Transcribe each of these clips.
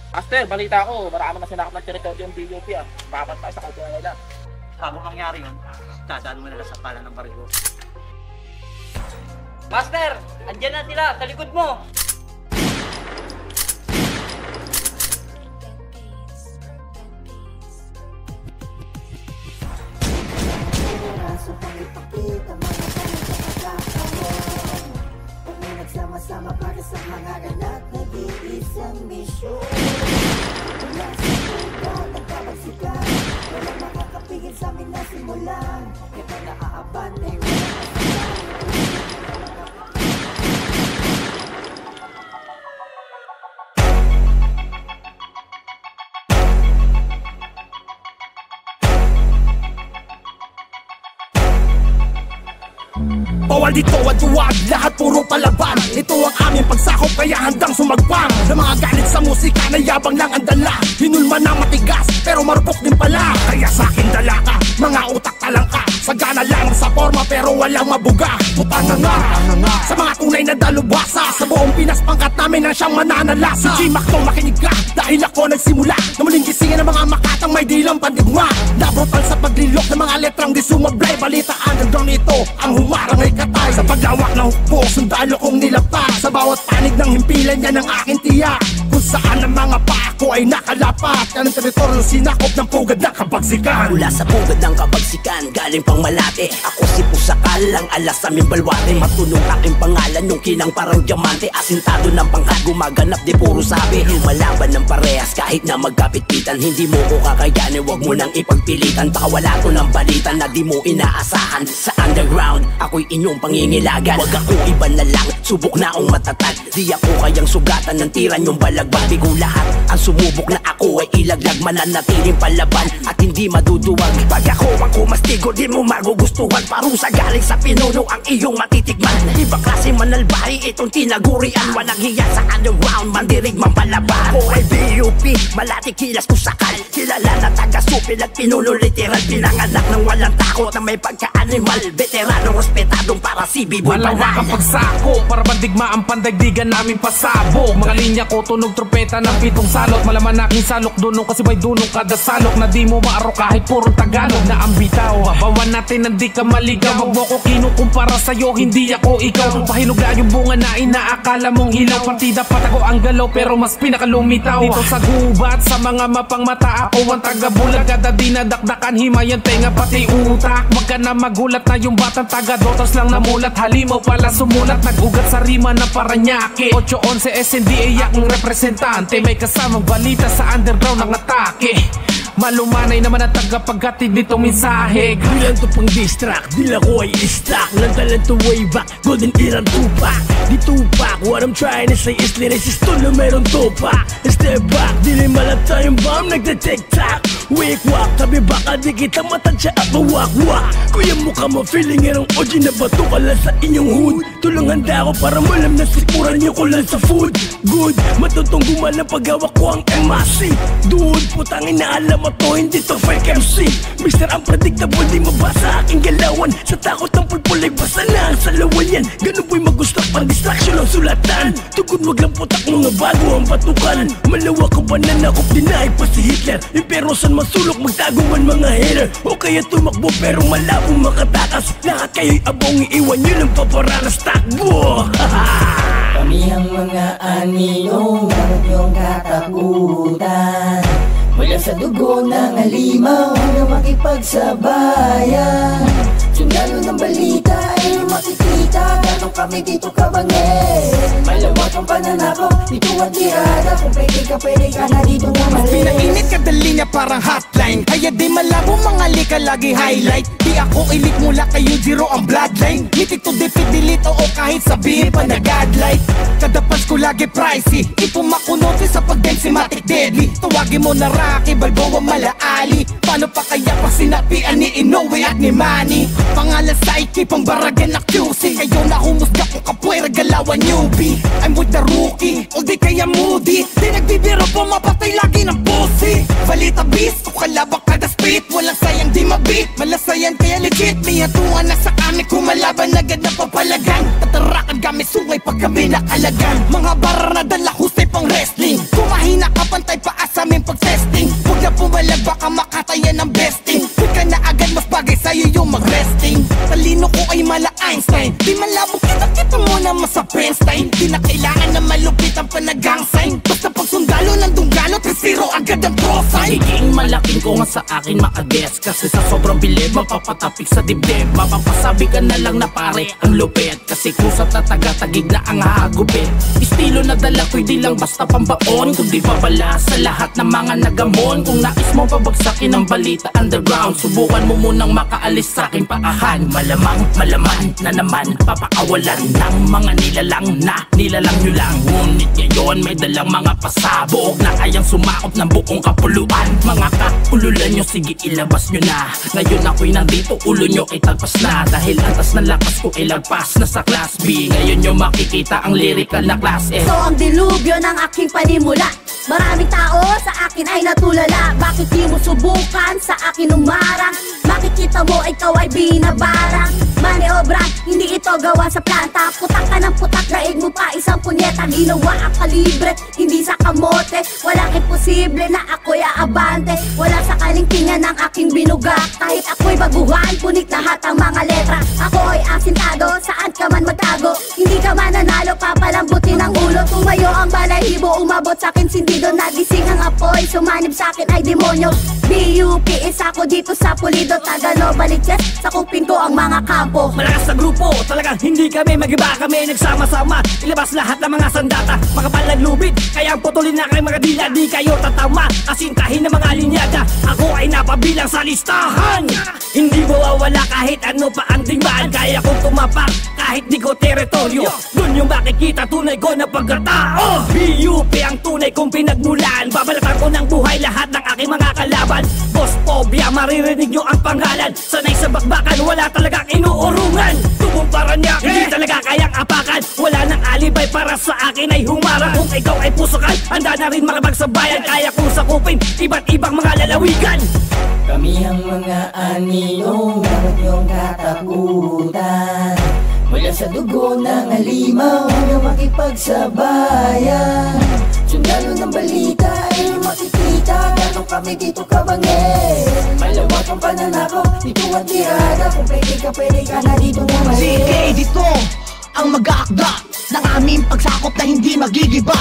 Master, balita ko, marami na sinakap ng teritoryo yung BUP ah. Babat tayo sa kaupuan nila. Bago mangyari yun, dadaan mo nila sa pala ng baril. Master, andyan na sila sa likod mo. Sama-sama para sa mga ganap, nag-iisang misyon. Wala sa pugat, nagpapagsikat, walang makakapigil sa amin na simulan. Ito na aaban, ay walang kasiyan. Bawal dito at duwag, lahat puro palaban. Ito ang aming pagsakop kaya handang sumagpang. Na mga galit sa musika na yabang lang ang dala. Hinulma na matigas pero marupok din pala. Kaya sa'kin dala ka, mga utak talang ka. Sagana lang sa forma pero walang mabuga. Puta na nga, sa mga tunay na dalubhasa. Sa buong Pinas pangkat namin ang siyang mananalasa. Si G-Mac to makinig ka, dahil ako nagsimula na muling gisingin ng mga makatang may dilang pandigma. Nabrutal sa paglilok ng mga letrang di sumablay. Balitaan hanggang ito, ang humarang ay katay. Sa paglawak ng hukbo, sundalo kong nilapag. Sa bawat panig ng himpilan yan ang aking tiyak. Kung saan ang mga pako ay nakalapat. Yan ang teritoryo sinakop ng pugad ng kabagsikan. Mula sa pugad ng kabagsikan, galing pang Malate. Ako si Pusakal, ang alas sa aming balwate. Matulong aking pangalan, yung kinang parang diamante. Asintado ng pangkat, gumaganap di puro sabi. Lumalaban ng parehas kahit na magkapit-pitan. Hindi mo ko kakayanin, wag mo nang ipagpilitan. Baka wala to ng balita na di mo inaasahan. Sa underground, ako'y inyong pangingilagan. Wag ako iba na lang, subok na akong matatag. Di ako kayang sugatan ng tira nyong balagbag. Bigo lahat, ang sumubok na ako ay ilaglag. Mananatiling palaban at hindi maduduwag. Pag ako ang kumastigo, di mo magugustuhan. Parusa galing sa pinuno ang iyong matitikman. Ibang klase manalbahi itong tinagurian. Walang hiya sa underground, mandirig man palaban. Ako ay BUP, malati kilas Pusakal. Kilala na taga-supil at pinuno literal. Pinanganak ng walang takot na may pagka-animal. Veteranong respetadong para si Biboy Panay. Malawak ang pagsako para bandigma ang pandaigdigan namin pasabog. Mga linya ko tunog tropeta ng pitong salot. Malaman aking salok dunong kasi may dunong kada salok. Na di mo maaro kahit puro Tagalog na ang bitaw. Babawan natin na di ka maligaw. Wag mo ko kinukumpara sa'yo, hindi ako ikaw. Pahinog na yung bunga na inaakala mong hilaw. Partida patago ang galaw pero mas pinakalumitaw. Dito sa gubat sa mga mapang mata, ako ang taga-bulag. Kada dinadakdakan himayan tenga pati utak. Wag ka na magulat na yung batang taga-dotos lang namulat. Halimaw pala sumulat, nag-ugat sa rima ng Paranaque. 8-11 SNDA akong representante. May kasamang balita sa underground ng atake. Malumanay naman ang tagapaghatid nitong mensahe. Bilang to pang distract, dila ko ay i-stack. Lantalan to way back, golden era Tupac. Di Tupac, what I'm trying to say is lyrics to na meron Tupac. Step back, dili malap tayong bomb, nagde-tic-tac. Wake-walk, tabi baka di kita matansya at mawak-wak. Kuya mukha mo feeling erong OG na bato ka lang sa inyong hood. Tulong handa ako para malam na sikuran niyo ko lang sa food. Good, matutong gumala paghawak ko ang MAC. Dude, putangin na alam mo to, hindi to fake MC. Mr. Unpredictable, di mabasa aking galawan. Sa takot ng pulpul ay basa na ang salawan yan. Ganun po'y magusto pang distraction ang sulatan. Tugod wag lang putak mga bago ang batukan. Malawak ko ba na nakop dinahay pa si Hitler. Impero san masulok magtago man mga hater. O kaya tumakbo pero malabong makatakas. Lahat kayo'y abong iiwan nyo ng paparanas takbo. Kami ang mga anino, gamit yung katakutan. Mula sa dugo ng halimaw hanggang makipagsabayan. Sundalo ng balita ay makikita. Ganong kami dito kabangin. Malawak ang pananakaw, ito ang tirada. Kung pwede ka na dito na mali. Pinainit ka dali niya parang hotline. Kaya di malabo mga lika lagi highlight. Di ako elite mula kayo zero ang bloodline. Ngitik to defeat delete o kahit sabihin pa na godlight. Kadapas ko lagi pricey. Ipumakunote sa pag-densematic deadly. Tawagin mo na Rocky Balboa Malaali. Paano pa kaya pag sinapian ni Inoue at ni Manny? Pangalan sa ekipang baragan na QC. Kayo na humusga kung kapuwera galawan newbie. I'm with the rookie, o di kaya moody. Di nagbibiro po mapatay lagi ng pussy. Balita beast, o kalabak kada spit. Walang sayang di mabit, malasayan kaya legit. May hatuan na sa kami kumalaban agad na papalagan. Tatarakan kami sungay pag kami nakalagan. Mga barar na dala husay pang wrestling. Kumahina ka pantay wala baka makataya ng besting. Di ka na agad, mas bagay sa'yo yung mag-resting. Talino ko ay mala Einstein, di malabo kita mo na masa Penstein. Di na kailangan na malupit ang panagang sign. Basta pag sundalo ng dunggalo, 3-0 agad ang profile. Magiging malaking ko nga sa akin makaguess, kasi sa sobrang bilib mapapatapik sa dibdib. Mapapasabi ka na lang na pare ang lupit, kasi kusat na taga-tagig na ang hagupit. Estilo na dala ko'y di lang basta pambaon, kundi babala sa lahat ng mga nagamon. Kung nais mo pabagsakin ang balita underground, subukan mo munang makaalis sa aking paahan. Malamang malaman na naman papakawalan ng mga nilalang na nilalang nyo lang. Ngunit ngayon may dalang mga pasabog na kayang sumakop ng buong kapuluan. Mga kaululan nyo, sige ilabas nyo na. Ngayon ako'y nandito, ulo nyo ay talpas na. Dahil antas ng lakas ko ay lagpas na sa class B. Ngayon nyo makikita ang lyrical na class F. So ang dilubyo ng aking panimula, maraming tao sa akin ay natulala. Bakit di mo subukan sa akin umarang? Makikita mo ikaw ay binabarang. Maniobra, hindi ito gawa sa planta. Putak ka ng putak, daig mo pa isang punyeta. Ginawa ang kalibre, hindi sa kamote. Walang imposible na ako'y aabante. Wala sa kalingkingan ng aking binuga. Kahit ako'y baguhan, punit lahat ang mga letra. Ako ay asintado, saan ka man magtago. Hindi ka mananalo, papalambutin ang ulo. Tumayo ang balahibo, umabot sa akin sindido. Nagising ang apoy, sumanib sa akin ay demonyo. BUP, isa ko dito sa pulido. Tagalo, baliches, sakupin ko ang mga kampo. Malakas na grupo, talagang hindi kami mag-iba. Kami nagsama-sama, ilabas lahat ng mga sandata. Makapalan lubid, kaya putulin na kayo mga dila. Di kayo tatama, kasintahin ng mga linyada. Ako ay napabilang sa listahan. Hindi mawawala kahit ano pa ang tingmaan. Kaya kong tumapak kahit di ko teritoryo. Doon yung makikita tunay ko na pagkatao. BUP ang tunay kong pinagmulan. Babalatan ko ng buhay lahat ng aking mga kalaban. Boss Phobia, maririnig nyo ang pangalan. Sanay sa bakbakan, wala talagang inuurungan. Tubong Parañaque, hindi talaga kayang apakan. Wala nang alibay para sa akin ay humarang. Kung ikaw ay pusukan, handa na rin makapagsabayan. Kaya kong sakupin iba't ibang mga lalawigan. Kami ang mga anino, dapat yung katakutan. Mula sa dugo ng halimaw hanggang makipagsabayan. Sundalo ng balita ay makikita, gano'n kami dito kabangin. Malawak ang pananako, dito ang tirada. Kung pwede ka na dito naman. Sige, dito ang mag-aakda ng aming pagsakop na hindi magigiba.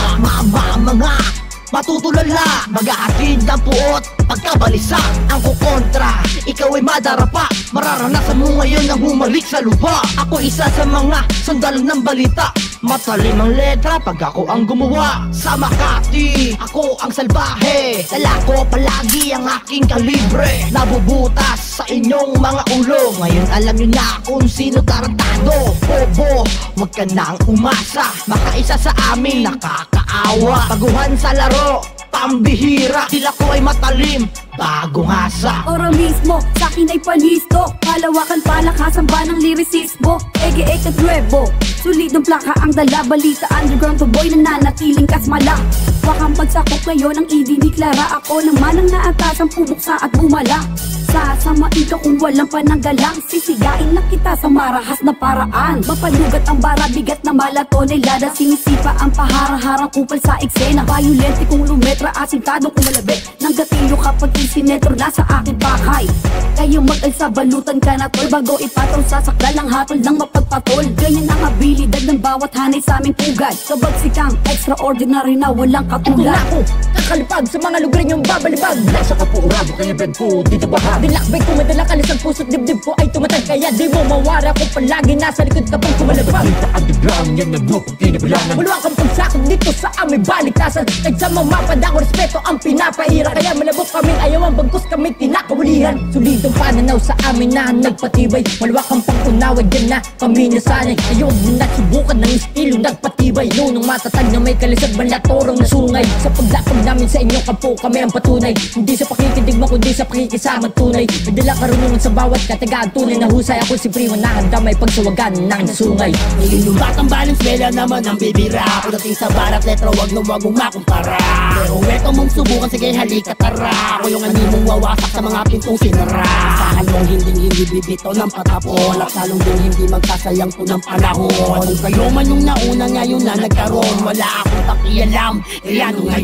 Mga matutulala, mag-ahatid ng puot pagkabalisa ang kukontra. Ikaw ay madarapa, mararanasan mo ngayon ang humalik sa lupa. Ako isa sa mga sundalo ng balita, matalim ang letra pag ako ang gumawa. Sa Makati, ako ang salbahe, dala ko palagi ang aking kalibre. Nabubutas sa inyong mga ulo, ngayon alam nyo na kung sino tarantado. Bobo, wag ka nang umasa, makaisa sa amin nakakaawa. Baguhan sa laro, pambihira, sila ko ay matalim, bagong hasa. Ora mismo, sa akin ay panisto. Palawakan palakasan ba ng lirisismo? Ege-eke at nuevo, solidong plaka ang dala. Balita underground to boy na nanatiling kasmala. Wakang pagsakop ngayon ang idiniklara. Ako naman ang naatasang pumuksa at bumala. Sasamain ka kung walang pananggalang. Sisigain na kita sa marahas na paraan. Mapalugat ang bara, bigat na malato nilada. Sinisipa ang pahara-harang kupal sa eksena. Violente kung lumetra, asintadong kumalabit. Nang gatilyo kapag insinetro na sa aking bahay. Kayo mag-alsa, balutan ka na tol. Bago ipataw sa sakdal ng hatol ng mapagpatol. Ganyan ang abilidad ng bawat hanay sa aming pugad. Kabagsikang extraordinary na walang katulad. Ako, kakalipag sa mga lugar niyong babalibag. Nasa kapurado kaya bed ko, dito bahag. Dilakbay ko madala kalis ang puso't dibdib ko ay tumatag. Kaya di mo mawara kung palagi nasa likod ka pang kumalabag. Balita underground, yan na mo kung kinabilangan. Maluwang kang pagsakot dito sa aming baliktasan. Kahit sa mamapad ako respeto ang pinapahira. Kaya malabok kaming ayawan, bagkus kami tinakahulihan. Solidong pananaw sa amin na nagpatibay. Maluwak ang pangunaway, yan na kami nasanay. Ayaw mo na subukan ng estilo nagpatibay. Nunong matatag na may kalisag balatorong nasungay. Sa paglakad namin sa inyong kampo kami ang patunay. Hindi sa pakikidig mo kundi sa pakikisama tunay. Madala karunungan sa bawat katagaan. Tunay na husay ako si Primo na handa may pagsawagan ng nasungay. Ngayon yung batang Valenzuela naman ang bibira. Pagdating sa barat letra wag mong makumpara. Pero eto mong subukan, sige halika tara. Ako yung animong wawasak sa mga pintong sinara. Saan mong hindi bibito ng patapon. At salong din hindi magsasayang to ng panahon. Kayo man yung nauna ngayon na nagkaroon. Wala akong pakialam, kaya nung ngayon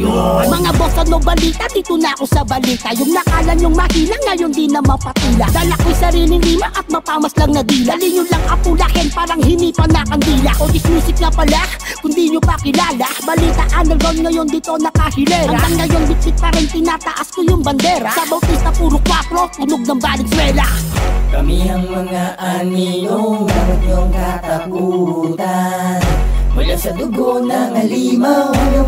Mga boss, ano balita? Dito na ako sa balita. Yung nakala nyong mahila, ngayon di na mapatila. Dala ko'y sariling lima at mapamas lang na dila. Dali nyo lang apulahin, parang hinipan na kandila. O this music na pala, kung di nyo pa kilala. Balita underground ngayon dito nakahilera. Hanggang ngayon bitbit pa rin tinataas ko yung bandera. Sa Bautista puro 4, tunog ng Valenzuela. Kami ang mga anino, dapat yung katakutan. Mula sa dugo ng halimaw hanggang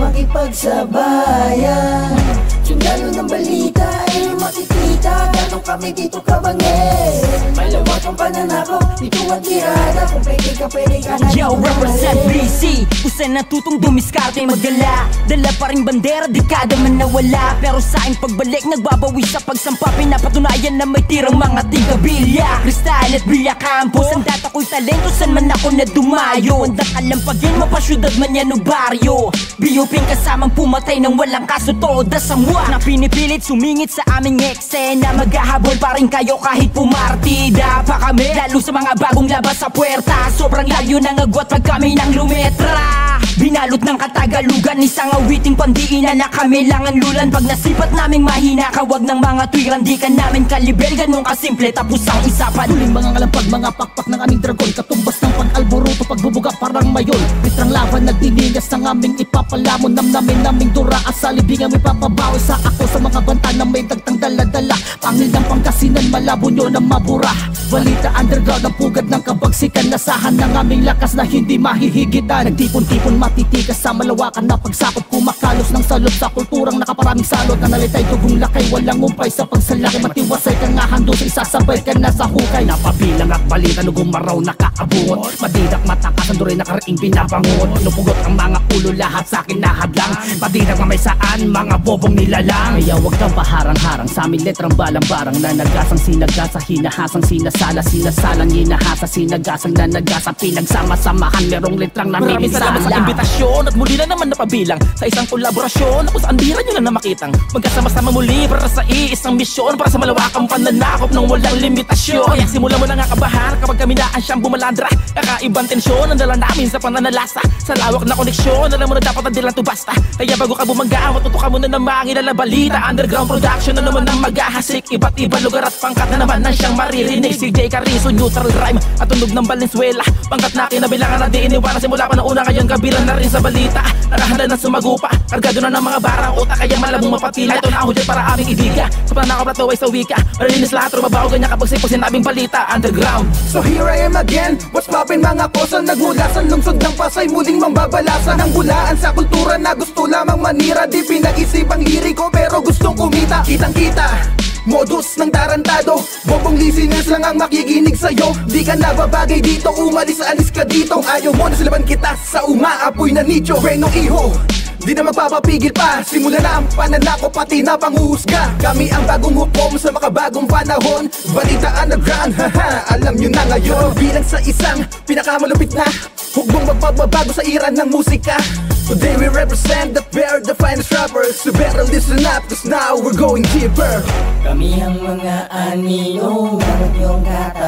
makipagsabayan. Sundalo ng balita ay makikita, ganong kami dito kabangin. Malawak ang pananakaw, dito ang tirada. Kung pwede ka na. Yo, represent BC, usan natutong dumiskarte magala. Dala pa rin bandera, dekada man nawala. Pero sa aking pagbalik, nagbabawi sa pagsampa. Pinapatunayan na may tirang mga tigabilya. Kristal at Villa Campos, ang data ko'y talento, san man ako na dumayo. Ang dakalampagin, mapasyudad man yan o baryo. Biyuping kasamang pumatay ng walang kaso, toda sa mwa na pinipilit sumingit sa aming eksena. Maghahabol pa rin kayo kahit pumartida pa kami, lalo sa mga bagong labas sa puwerta. Sobrang layo ng agwat pag kami nang lumetra. Binalot ng Katagalugan, isang awiting pandiinan na kami lang ang lulan. Pag nasipat naming mahina, kawag ng mga tuwiran, di ka namin kalibel, ganun kasimple, tapos ang isapan. Huling mga ngalampag, mga pakpak ng aming dragon. Katumbas ng pag-alboruto, pagbubuga parang mayon. Litrang laban, nagdiningas ng aming ipapalamon. Namnamin naming dura at sa libingan may papabawi sa ako sa mga banta na may dagtang dala-dala. Pangil ng Pangasinan, malabo nyo na mabura. Balita underground, ang pugad ng kabagsikan. Nasahan ng aming lakas na hindi mahihigitan. Nagtipon-tipon matitikas sa malawakan na pagsakot. Kumakalos ng salot sa kulturang nakaparaming salot. Nanalitay dugong lakay, walang umpay sa pagsalaki. Matiwasay ka nga hando sa isasabay ka na sa hukay. Napabilang at balita no gumaraw nakaabot. Madidak matakas ang duray na karaing binabangon. Nupugot ang mga ulo, lahat sa akin nahadlang. Madidak mamay saan, mga bobong nilalang. Kaya wag kang paharang-harang sa amin letrang balang-barang. Nanagasang sinagasa, hinahasang sinasala. Sinasalang hinahasa, sinagasang nanagasa. Pinagsama-samahan, merong letrang namimisala. Maraming salamat sa imbitasyon at muli na naman napabilang sa isang kolaborasyon. Ako saan bira nyo na makitang magkasama-sama muli para sa iisang misyon, para sa malawakang pananakop ng walang limitasyon. Kaya simula mo na nga kabahan kapag kami na ang siyang bumalandra. Kakaibang tensyon ang dala namin sa pananalasa. Sa lawak na koneksyon, alam mo na dapat hindi lang to basta. Kaya bago ka bumangga, matuto ka muna ng mga ilalabalita. Underground production na naman ang maghahasik. Iba't ibang lugar at pangkat na naman ang siyang maririnig. Si J. Carizo, neutral rhyme at tunog ng Valenzuela. Pangkat na kinabilangan na di iniwanan. Simula pa na una, ngayon kabilang na rin sa balita. Nakahanda na sumagupa, kargado na ng mga barang utak, kaya malabong mapatila. Ito na ako dyan para aming ibiga. Sa panakop na to ay sa wika, marinis lahat, rumabaw ganyan kapag sipag sinabing balita. Underground. So here I am again, what's poppin' mga kosa. Naghulasan, lungsod ng Pasay, muling mambabalasan. Ang bulaan sa kultura na gusto lamang manira. Di pinag-isip ang liriko pero gustong kumita. Kitang-kita, modus ng tarantado. Bobong listeners lang ang makikinig sa'yo. Di ka nababagay dito, umalis-alis ka dito. Ayaw mo na silaban kita sa umaapoy na nicho. Reno Iho, di na magpapapigil pa. Simula na ang pananako, pati na panghuhusga. Kami ang bagong hukom sa makabagong panahon. Balita underground, haha, alam nyo na ngayon. Bilang sa isang pinakamalupit na hugbong magbabago sa ira ng musika. Today we represent the pair, the finest rappers. So better listen up, cause now we're going deeper. Kami ang mga anino, dapat yung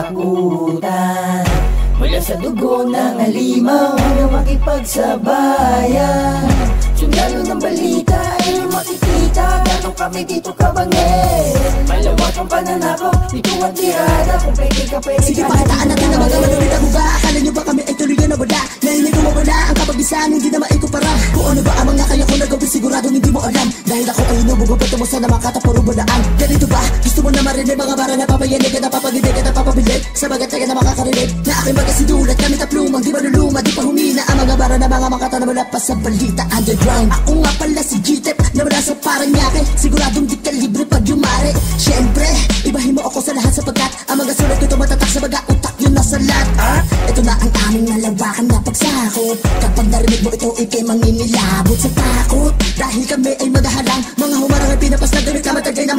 katakutan. Mula sa dugo ng halimaw hanggang makipagsabayan. Sundalo ng balita ay makikita, ganong kami dito kabangin. Malawak ang pananakaw, dito ang tirada. Kung pwede ka sige, pakitaan natin na mga malulita mo ba? Akala nyo ba kami ay tuloy na wala? Na hindi ko mawala ang kapagisan, hindi na maikumpara. Kung ano ba ang mga kaya ko nagawin, sigurado hindi mo alam. Dahil ako ay inubugubat mo sa namakata puro balaan. Ganito ba? Gusto mo na marinig mga bara na papayanig ka na papagidig ka na papabilig. Sa bagat ka na makakarinig na aking magkasidulat, kami taplumang di maluluma, di pa humina ang mga bara na mga makata na wala pa sa balita underground. Ako nga pala si G-Tep na wala sa Paranaque. Siguradong di ka libre pag yumari. Siyempre, ibahin mo ako sa lahat sapagkat ang mga sulat ko tumatatak sa baga utak yun nasa lahat. Ito na ang aming nalawakan na pagsakop. Kapag narinig mo ito, ikay manginilabot sa takot. Dahil kami ay maghahalang, mga humarang ay pinapas na gamit na matagay na may kaalaman.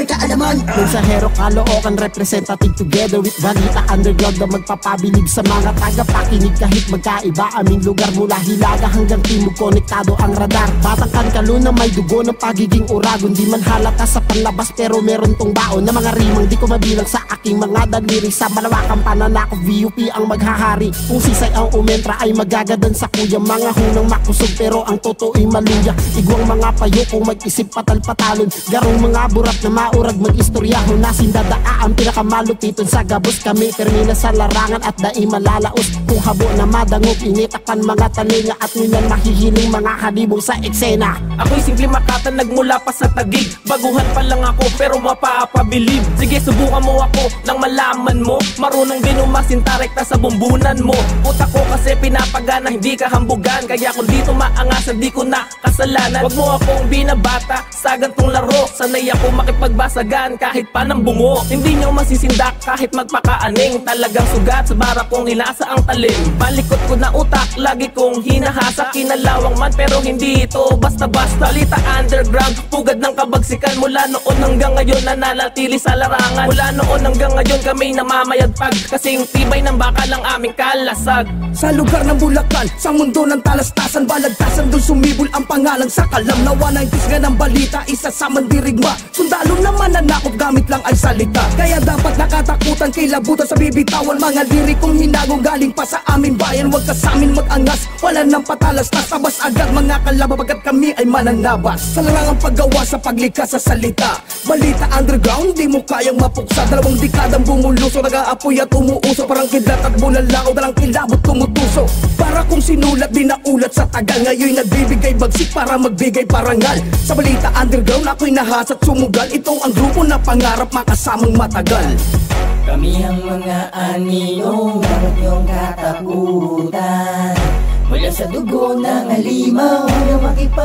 naman. Mensahero, kalookan, representative together with Balita Underground na magpapabilib sa mga tagapakinig. Kahit magkaiba aming lugar, mula Hilaga hanggang Timog, konektado ang radar. Batang kankalo na may dugo ng pagiging uragon. Di man halata sa panlabas pero meron tong baon na mga rimang di ko mabilang sa aking mga daliri. Sa malawakang pananakop, VUP ang maghahari. Kung sisay ang umentra ay magagadan sa kuya. Mga hunang makusog pero ang totoo'y maluya. Igwang mga payo kung mag-isip patal-patalon. Garong mga burat na maurag mag-istoryahon. Nasindadaan pinakamalupiton sa gabos. Kami termina sa larangan at dai malalaos. Kung habo na madangog, initakan mga talinga at nilang mahihiling mga halibong sa eksena. Ako'y simple makatan, nagmula pa sa Tagig. Baguhan pa lang ako pero mapapabilib. Sige, subukan mo ako nang malaman mo. Marunong din umasinta rekta sa bumbunan mo. Utak ko kasi pinapagana, hindi ka hambugan. Kaya kung dito maangasan, di ko na kasalanan. Wag mo akong binabata sa gantong laro. Sanay ako makipagbasagan kahit pa ng bungo. Hindi nyo masisindak kahit magpakaaning. Talagang sugat sa bara kong nilasa ang talim. Balikot ko na utak, lagi kong hinahasa. Kinalawang man pero hindi ito basta-basta. Balita Underground, pugad ng kabagsikan. Mula noon hanggang ngayon nananatili sa larangan. Mula noon hanggang ngayon kami namamayagpag. Kasing tibay ng bakal ang aming kalasag. Sa lugar ng Bulacan, sa mundo ng talastasan, balagtasan doon sumibol ang pangalan sa kalam. Nawa ng kisga ng balita, isa sa mandirigma. Sundalo naman nanakot, gamit lang ay salita. Kaya dapat nakatakutan, kilabutan sa bibitawan. Mga lirikong hinagong galing pa sa aming bayan. Huwag ka sa amin mag-angas, wala nang patalastas. Tabas agad mga kalaban, bagat kami ay mananabas. Sa larangang paggawa sa paglikas sa salita. Balita Underground, di mo kayang mapuksa. 2 dekadang bumulusok, nag-aapoy at umuuso. Parang kidlat at bulalakaw, dalang kilabot tumutuso. Para kung sinulat, di naulat sa tagal. Ngayon nagbibigay bagsik para magbigay parangal. Sa Balita Underground, ako'y nahasat sumugal. Ito ang grupo na pangarap makasamang matagal. Kami ang mga anino, huwag niyong katakutan. Mula sa dugo ng halimaw hanggang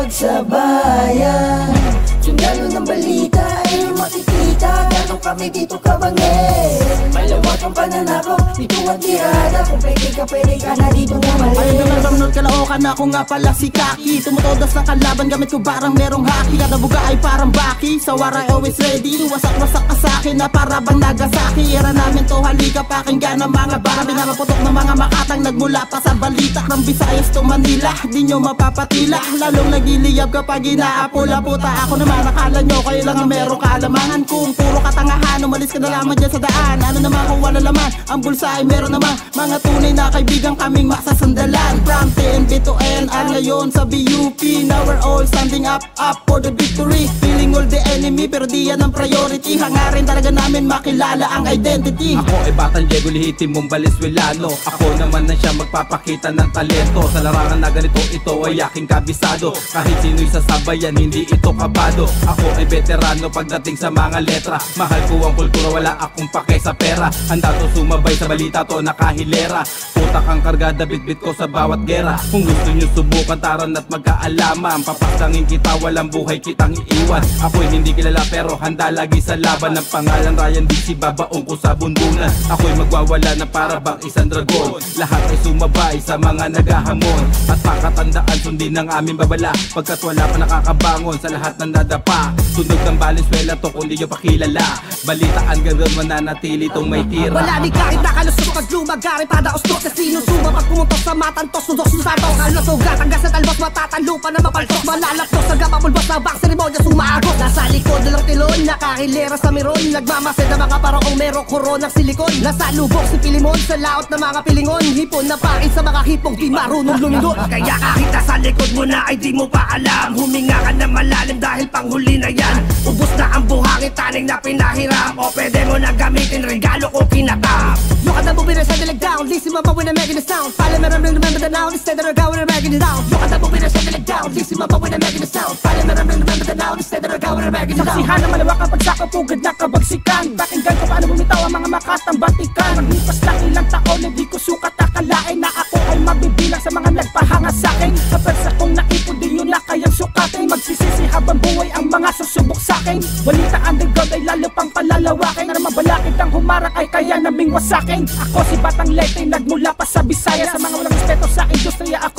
makipagsabayan. Sundalo ng balita ay makikita. Gano'n kami dito kabangin. Malawak ang pananako, dito ang tirada. Kung pwede ka na dito mamali. Ayun naman Ramnod, kalookan ako nga pala si Kaki. Tumutodas ng kalaban, gamit ko parang merong haki. Kada buga ay parang baki, sa waray always ready. Wasak-wasak ka sa'kin na para bang Nagasaki. Era namin to, halika pakinggan ng mga bara. Binapaputok ng mga makatang nagmula pa sa balita. From Visayas to Manila, di nyo mapapatila. Lalong nagiliyab kapag inaapula puta. Ako naman akala nyo kayo lang ang merong kaalamangan. Kung puro katangahan, umalis ka na lamang dyan sa daan. Ano naman kung wala laman, ang bulsa ay meron naman. Mga tunay na kaibigan kaming masasandalan. From TNB to NR ngayon sa BUP. Now we're all standing up for the victory. Feeling all the enemy pero di yan ang priority. Hangarin talaga namin makilala ang identity. Ako ay batang Diego, lihitim mong Valenzuelano. Ako naman na siya magpapakita ng talento. Sa larangan na ganito, ito ay aking kabisado. Kahit sino'y sasabayan, hindi ito kabado. Ako ay veterano pagdating sa mga letra. Mahal ko ang kultura, wala akong pake sa pera. Handa to sumabay sa balita to nakahilera. Utak ang kargada, bitbit ko sa bawat gera. Kung gusto nyo subukan, taran at magkaalaman. Papasangin kita, walang buhay kitang iiwan. Ako'y hindi kilala pero handa lagi sa laban. Ang pangalan Ryan DC, babaong ko sa bundunan. Ako'y magwawala na para bang isang dragon. Lahat ay sumabay sa mga nagahamon. At pakatandaan, sundin ang aming babala. Pagkat wala pa nakakabangon sa lahat ng nadapa. Tunog ng Valenzuela to kung di nyo pakilala. Balitaan gano'n, mananatili tong may tira. Wala ni kahit nakalusok pag lumagarin pada ustok. Sa sinusuma pag pumuntok sa matantos. Sundok susatok, kalusugat hanggang sa talbos. Matatalo pa na mapaltok. Malalaptos hanggang mapulbos na bang seremonya sumaagot. Nasa likod ng tilon, nakahilera sa meron. Nagmamasid na mga paraong merong koronang silikon. Nasa lubok si Pilimon, sa laot na mga pilingon. Hipon na pain sa mga hipong di marunong lumingon. Kaya kahit nasa likod mo na ay di mo pa alam. Huminga ka na malalim dahil panghuli na yan. Ubus na ang buhangin, taning na pinahiram. O pwede mo na gamitin, regalo ko kinatap. Look at the movie that's heading down. Listen my when I'm making the sound. Follow me, remember the now. Instead of the go when I'm making it down. Look at the movie that's heading down. Listen my when I'm making the sound. Follow me, remember the now. Instead of the go when I'm making it down. Saksihan na malawak ang pagsakapugad na kabagsikan. Pakinggan ko paano bumitaw ang mga makatang batikan. Maglipas lang ilang taon, hindi ko sukat akalain na ako ay mabibilang sa mga nagpahanga sa'kin. Sa pwersa kong naipon, di nyo na kayang sukatin. Magsisisi habang buhay ang mga susubok sa'kin. Balita Underground ay lalo pang palalawakin. Na mabalakid ang humarang ay kaya naming wasakin. Ako si Batang Lete, nagmula pa sa Bisaya. Sa mga walang respeto sa industriya ako magpapalalakin.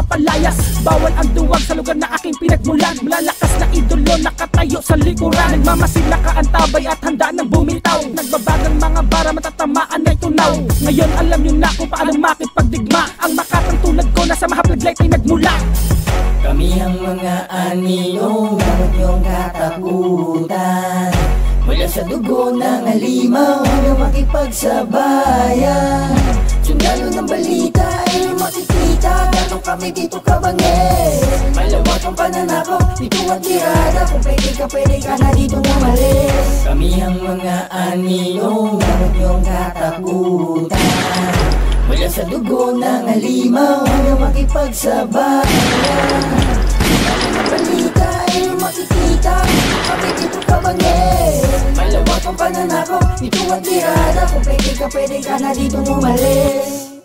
palayas. Bawal ang duwag sa lugar na aking pinagmulan. Malalakas na idolo nakatayo sa likuran. Nagmamasid na kaantabay at handa ng bumitaw. Nagbabagang mga bara matatamaan ay tunaw. Ngayon alam nyo na kung paano makipagdigma. Ang makatang tulad ko nasa mahaplaglight ay nagmula. Kami ang mga anino, gamit yung katakutan. Mula sa dugo ng halimaw hanggang makipagsabayan. Sundalo ng balita ay makikita, ganong kami dito kabangis. Malawak ang pananakop, dito ang tirada. Kung pwede ka na dito umalis. Kami ang mga anino, gamit yung katakutan. Mula sa dugo ng halimaw hanggang makipagsabayan. Balita ay makikita, kami dito kabangis. Malawak ang pananakop, ito ang tirada. Kung pwede ka na dito umalis.